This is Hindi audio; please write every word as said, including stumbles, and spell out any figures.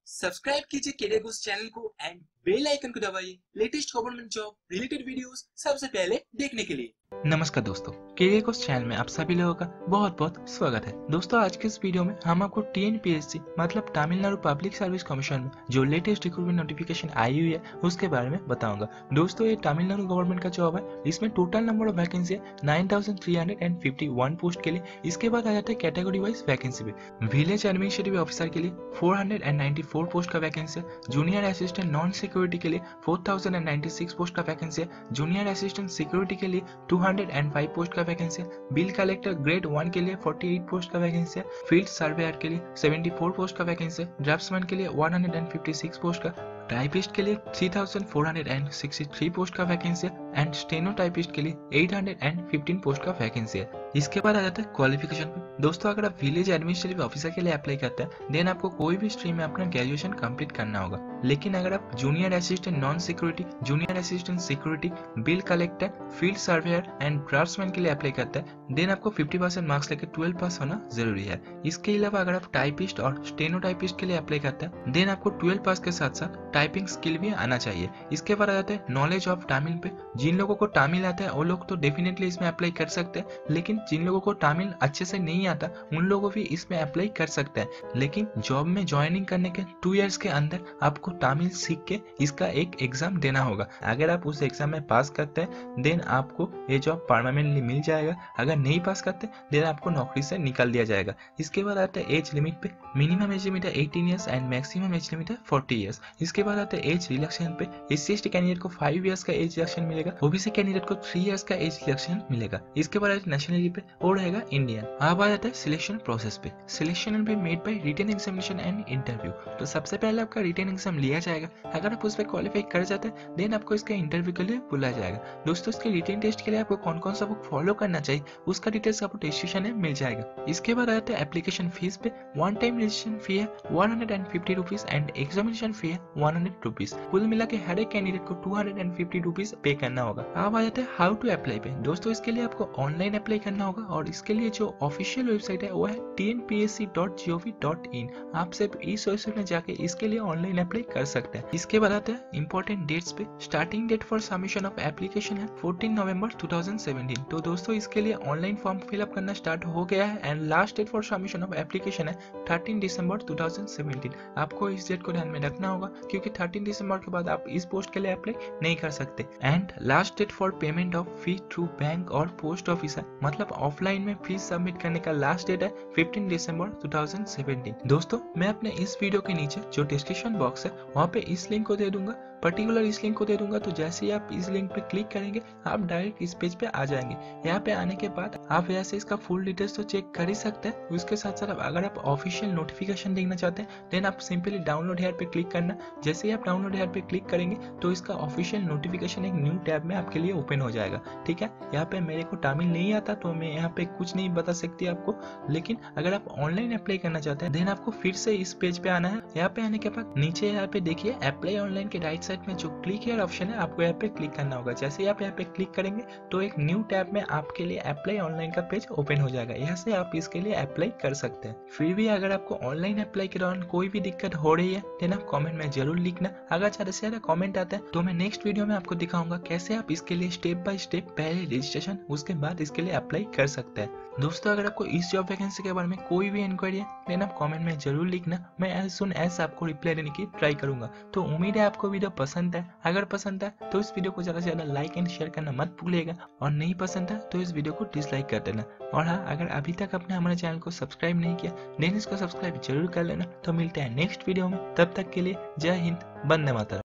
सब्सक्राइब कीजिए केडेगोस चैनल को एंड बेल आइकन को दबाइए latest government job related videos सबसे पहले देखने के लिए। नमस्कार दोस्तों, केडेगोस चैनल में आप सभी लोगों का बहुत बहुत स्वागत है। दोस्तों, आज के इस वीडियो में हम आपको टीएनपीएससी मतलब तमिलनाडु पब्लिक सर्विस कमीशन में जो लेटेस्ट रिक्रूटमेंट नोटिफिकेशन आई हुई है उसके बारे में बताऊंगा। दोस्तों, ये तमिलनाडु गवर्नमेंट का जॉब है। इसमें टोटल नंबर ऑफ वैकेंसी है nine thousand three hundred fifty one post के लिए। इसके बाद आ जाता है कैटेगरी वाइज वैकेंसी पे। विलेज एडमिनिस्ट्रेटिव ऑफिसर के लिए four hundred ninety four post का वैकेंसी है। जूनियर असिस्टेंट नॉन सिक्योरिटी के लिए four thousand ninety six post का वैकेंसी है। जूनियर असिस्टेंट सिक्योरिटी के लिए टू हंड्रेड फाइव पोस्ट का वैकेंसी है। बिल कलेक्टर ग्रेड वन के लिए फोर्टी एट पोस्ट का वैकेंसी है। फील्ड सर्वेयर के लिए सेवेंटी फोर पोस्ट का वैकेंसी है। ड्राफ्ट्समैन के लिए one hundred fifty six post का, टाइपिस्ट के लिए three thousand four hundred sixty three post का वैकेंसी है एंड स्टेनो टाइपिस्ट के लिए एट हंड्रेड फिफ्टीन पोस्ट का वैकेंसी है। इसके बाद आ जाता है क्वालिफिकेशन पे। दोस्तों, अगर आप विलेज एडमिनिस्ट्रेटिव ऑफिसर के लिए अप्लाई करते हैं देन आपको कोई भी स्ट्रीम में अपना ग्रेजुएशन कंप्लीट करना होगा। लेकिन अगर आप junior assistant non security, junior assistant security, bill collector, field surveyor and draftsman के लिए अप्लाई करते हैं देन आपको फिफ्टी परसेंट मार्क्स लेकर ट्वेल्व पास होना जरूरी है। इसके अलावा अगर आप टाइपिस्ट और स्टेनो टाइपिस्ट के लिए अप्लाई करते हैं देन आपको ट्वेल्व पास के साथ साथ टाइपिंग स्किल भी आना चाहिए। इसके बाद आ जाता है नॉलेज ऑफ तमिल पे। जिन लोगों को तमिल आता है वो लोग तो डेफिनेटली इसमें अप्लाई कर सकते हैं, लेकिन जिन लोगों को तमिल अच्छे से नहीं आता उन लोगों भी इसमें अप्लाई कर सकते हैं। लेकिन जॉब में ज्वाइनिंग करने के टू इयर्स के अंदर आपको तमिल सीख के इसका एक एग्जाम देना होगा। अगर आप उस एग्जाम में पास करते हैं देन आपको ये जॉब परमानेंटली मिल जाएगा। अगर नहीं पास करते देन आपको नौकरी से निकाल दिया जाएगा। इसके बाद आता है एज लिमिट पे। मिनिमम एज लिमिट है eighteen years and maximum age limit है फोर्टी ईयर्स। इसके बाद आता है एज रिलैक्सेशन पे। एससी एसटी कैंडिडेट को फाइव इयर्स का एज रिलैक्सेशन मिलेगा। ओबीसी कैंडिडेट को थ्री इयर्स का एज रिलैक्सेशन मिलेगा। इसके बाद नेशनलिटी पे वो रहेगा इंडियन। अब आ जाता है सिलेक्शन प्रोसेस पे। Selection will be made by written examination and interview. तो सबसे पहले आपका रिटन एग्जाम लिया जाएगा। अगर आप उस पर क्वालिफाई कर जाते हैं देन आपको इसका इंटरव्यू के लिए बुलाया जाएगा। दोस्तों, इसके रिटन टेस्ट के लिए आपको कौन कौन सा बुक फॉलो करना चाहिए उसका डिटेल्स आपको डिस्क्रिप्शन में मिल जाएगा। इसके बाद आता है एप्लीकेशन फीस पे। वन टाइम रजिस्ट्रेशन फी है one hundred fifty rupees and examination fee है वन हंड्रेड रुपीज। कुल मिला के हर एक कैंडिडेट को टू हंड्रेड फिफ्टी रुपीज पे करना होगा। अब आ जाता है हाउ टू अप्लाई पे। दोस्तों, इसके लिए आपको ऑनलाइन अप्लाई करना होगा और इसके लिए जो ऑफिशियल वेबसाइट है वो है T N P S C dot G O V dot in. आप सिर्फ इस वेबसाइट में जाके इसके लिए ऑनलाइन अप्लाई कर सकते हैं। इसके बाद आते हैं इंपॉर्टेंट डेट्स पे। Starting date for submission of application है fourteen November two thousand seventeen. तो दोस्तों, इसके लिए ऑनलाइन फॉर्म फिलअप करना स्टार्ट हो गया है and last date for submission of application है thirteen December two thousand seventeen. आपको इस डेट को ध्यान में रखना होगा क्योंकि थर्टीन दिसंबर के बाद आप इस पोस्ट के लिए अप्लाई नहीं कर सकते। And last date for payment of fee through bank और पोस्ट ऑफिस है, मतलब ऑफलाइन में फीस सबमिट करने का लास्ट डेट है fifteen December two thousand seventeen. दोस्तों, मैं अपने इस वीडियो के नीचे जो डिस्क्रिप्शन बॉक्स है वहाँ पे इस लिंक को दे दूंगा, पर्टिकुलर इस लिंक को दे दूंगा। तो जैसे ही आप इस लिंक पे क्लिक करेंगे आप डायरेक्ट इस पेज पे आ जाएंगे। यहाँ पे आने के बाद आप यहाँ से इसका फुल डिटेल्स तो चेक कर ही सकते हैं। उसके साथ साथ अगर आप ऑफिशियल नोटिफिकेशन देखना चाहते हैं देन आप सिंपली डाउनलोड हेयर पे क्लिक करना। जैसे ही आप डाउनलोड हेयर पे क्लिक करेंगे तो इसका ऑफिशियल नोटिफिकेशन एक न्यू टैब में आपके लिए ओपन हो जाएगा। ठीक है, यहाँ पे मेरे को तमिल नहीं आता तो मैं यहाँ पे कुछ नहीं बता सकती आपको, लेकिन अगर आप ऑनलाइन अप्लाई करना चाहते हैं देन आपको फिर से इस पेज पे आना है। यहाँ पे आने के बाद नीचे यहाँ पे देखिए अप्लाई ऑनलाइन के राइट साइड में जो क्लिक हियर ऑप्शन है आपको यहाँ पे क्लिक करना होगा। जैसे ही आप यहाँ पे क्लिक करेंगे तो एक न्यू टैब में आपके लिए अप्लाई ऑनलाइन का पेज ओपन हो जाएगा। यहाँ से आप इसके लिए अप्लाई कर सकते हैं। फिर भी अगर आपको ऑनलाइन अप्लाई के दौरान कोई भी दिक्कत हो रही है देन आप कमेंट में जरूर लिखना। अगर ज्यादा से ज्यादा कमेंट आता है तो मैं नेक्स्ट वीडियो में आपको दिखाऊंगा कैसे आप इसके लिए स्टेप बाय स्टेप पहले रजिस्ट्रेशन उसके बाद इसके लिए अप्लाई कर सकते हैं। दोस्तों, अगर आपको इस जॉब वैकेंसी के बारे में कोई भी इंक्वायरी है देन आप कमेंट में जरूर लिखना। मैं एज सुन एज आपको रिप्लाई देने की ट्राई करूंगा। तो उम्मीद है आपको वीडियो पसंद है। अगर पसंद है तो इस वीडियो को ज्यादा से ज्यादा लाइक एंड शेयर करना मत भूलिएगा और नहीं पसंद है तो इस वीडियो को डिसलाइक कर देना। और हाँ, अगर अभी तक आपने हमारे चैनल को सब्सक्राइब नहीं किया देन इसको सब्सक्राइब जरूर कर लेना। तो मिलते हैं नेक्स्ट वीडियो में, तब तक के लिए जय हिंद, वंदे मातरम।